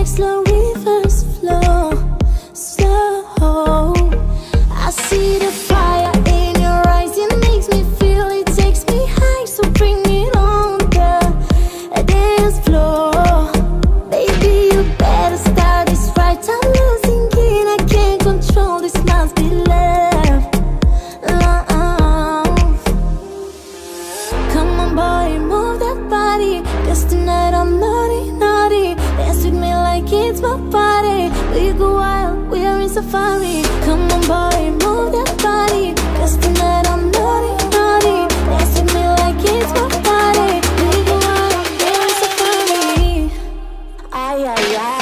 like slow rivers flow, slow. I see the fire in your eyes, it makes me feel, it takes me high. So bring it on the dance floor. Baby, you better start this right. I'm losing it, I can't control, this must be love, love. Come on boy, move that body, 'cause tonight I'm naughty, naughty. Dance with me like it's my party. We go wild, we are in safari. Come on boy, move that body, 'cause tonight I'm naughty, naughty. Dance with me like it's my party. We go wild, we are in safari. Ay, ay, ay.